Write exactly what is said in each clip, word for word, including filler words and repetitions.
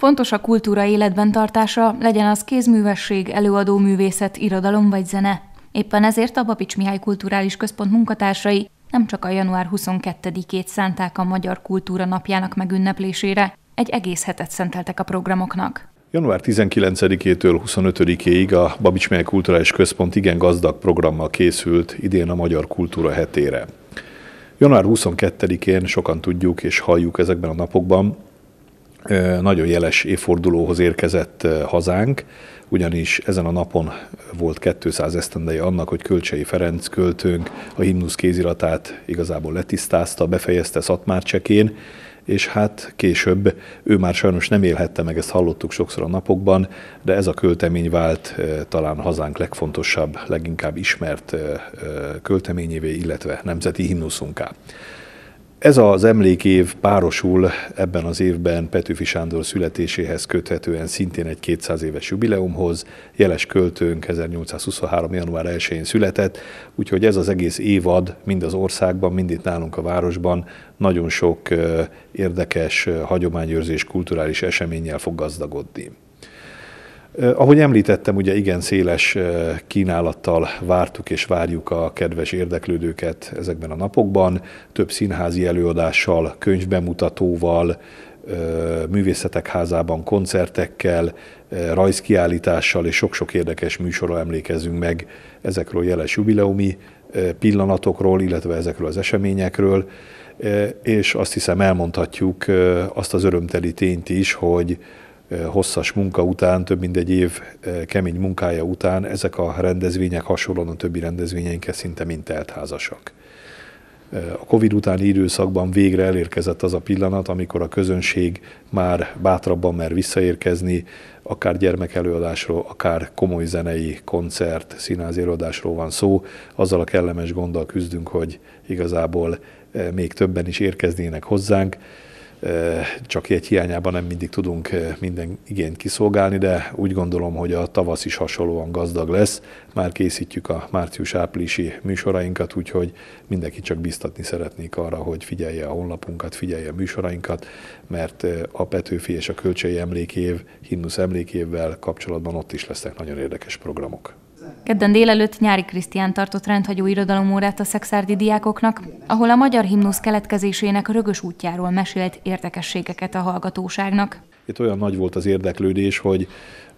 Fontos a kultúra életben tartása, legyen az kézművesség, előadó művészet, irodalom vagy zene. Éppen ezért a Babits Mihály Kulturális Központ munkatársai nem csak a január huszonkettedikét szánták a Magyar Kultúra Napjának megünneplésére, egy egész hetet szenteltek a programoknak. január tizenkilencedikétől huszonötödikéig a Babits Mihály Kulturális Központ igen gazdag programmal készült idén a Magyar Kultúra hetére. január huszonkettedikén sokan tudjuk és halljuk ezekben a napokban, nagyon jeles évfordulóhoz érkezett hazánk, ugyanis ezen a napon volt kétszáz esztendeje annak, hogy Kölcsey Ferenc költőnk a himnusz kéziratát igazából letisztázta, befejezte Szatmárcsekén, és hát később ő már sajnos nem élhette meg, ezt hallottuk sokszor a napokban, de ez a költemény vált talán hazánk legfontosabb, leginkább ismert költeményévé, illetve nemzeti himnuszunká. Ez az emlékév párosul ebben az évben Petőfi Sándor születéséhez köthetően szintén egy kétszáz éves jubileumhoz. Jeles költőnk ezernyolcszázhuszonhárom. január elsején született, úgyhogy ez az egész évad mind az országban, mind itt nálunk a városban nagyon sok érdekes hagyományőrzés, kulturális eseménnyel fog gazdagodni. Ahogy említettem, ugye igen széles kínálattal vártuk és várjuk a kedves érdeklődőket ezekben a napokban, több színházi előadással, könyvbemutatóval, művészetek házában koncertekkel, rajzkiállítással és sok-sok érdekes műsorral emlékezünk meg ezekről a jeles jubileumi pillanatokról, illetve ezekről az eseményekről, és azt hiszem elmondhatjuk azt az örömteli tényt is, hogy hosszas munka után, több mint egy év kemény munkája után ezek a rendezvények hasonlóan a többi rendezvényeinkhez szinte mind teltházasak. A Covid utáni időszakban végre elérkezett az a pillanat, amikor a közönség már bátrabban mer visszaérkezni, akár gyermekelőadásról, akár komoly zenei koncert, színházi előadásról van szó. Azzal a kellemes gonddal küzdünk, hogy igazából még többen is érkeznének hozzánk. Csak egy hiányában nem mindig tudunk minden igényt kiszolgálni, de úgy gondolom, hogy a tavasz is hasonlóan gazdag lesz. Már készítjük a március-áprilisi műsorainkat, úgyhogy mindenki csak biztatni szeretnék arra, hogy figyelje a honlapunkat, figyelje a műsorainkat, mert a Petőfi és a Kölcsey emlékév, himnusz emlékévvel kapcsolatban ott is lesznek nagyon érdekes programok. Kedden délelőtt Nyári Krisztián tartott rendhagyó irodalomórát a szekszárdi diákoknak, ahol a magyar himnusz keletkezésének rögös útjáról mesélt érdekességeket a hallgatóságnak. Itt olyan nagy volt az érdeklődés, hogy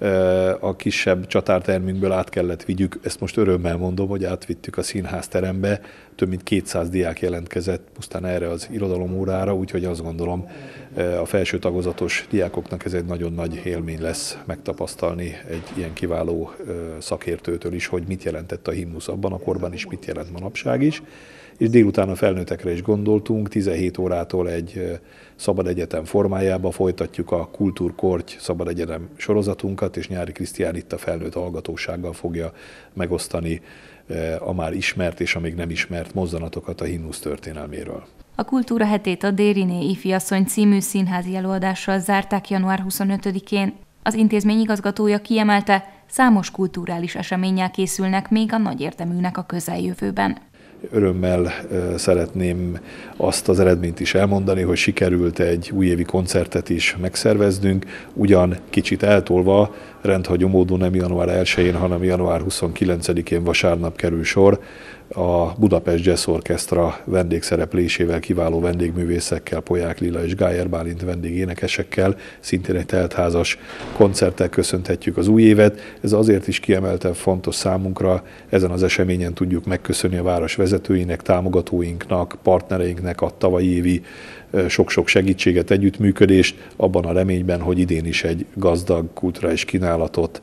a kisebb csatártermünkből át kellett vigyük, ezt most örömmel mondom, hogy átvittük a színházterembe, több mint kétszáz diák jelentkezett pusztán erre az irodalomórára, úgyhogy azt gondolom a felső tagozatos diákoknak ez egy nagyon nagy élmény lesz megtapasztalni egy ilyen kiváló szakértőtől is, hogy mit jelentett a himnusz abban a korban is, mit jelent manapság is. És délután a felnőttekre is gondoltunk, tizenhét órától egy szabad egyetem formájába folytatjuk a Kultúrkorty szabad egyetem sorozatunkat, és Nyári Krisztián itt a felnőtt hallgatósággal fogja megosztani a már ismert és a még nem ismert mozzanatokat a himnusz történelméről. A Kultúra hetét a Dériné ifjasszony című színházi előadással zárták január huszonötödikén. Az intézmény igazgatója kiemelte, számos kulturális eseménnyel készülnek még a nagy érdeműnek a közeljövőben. Örömmel szeretném azt az eredményt is elmondani, hogy sikerült egy újévi koncertet is megszerveznünk, ugyan kicsit eltolva, rendhagyó módon nem január elsején, hanem január huszonkilencedikén vasárnap kerül sor a Budapest Jazz Orchestra vendégszereplésével, kiváló vendégművészekkel, Polyák Lilla és Gájer Bálint vendégénekesekkel, szintén egy teltházas koncerttel köszönhetjük az új évet. Ez azért is kiemelten fontos számunkra, ezen az eseményen tudjuk megköszönni a város vezetőinek, támogatóinknak, partnereinknek a tavalyi évi sok-sok segítséget, együttműködést, abban a reményben, hogy idén is egy gazdag kulturális kínálatot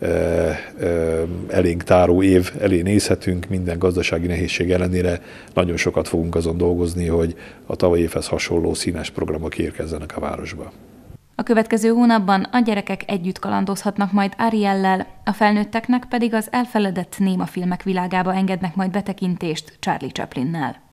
elénk táró év elé nézhetünk, minden gazdasági nehézség ellenére nagyon sokat fogunk azon dolgozni, hogy a tavalyi évhez hasonló színes programok érkezzenek a városba. A következő hónapban a gyerekek együtt kalandozhatnak majd Ariellel, a felnőtteknek pedig az elfeledett némafilmek világába engednek majd betekintést Charlie Chaplinnel.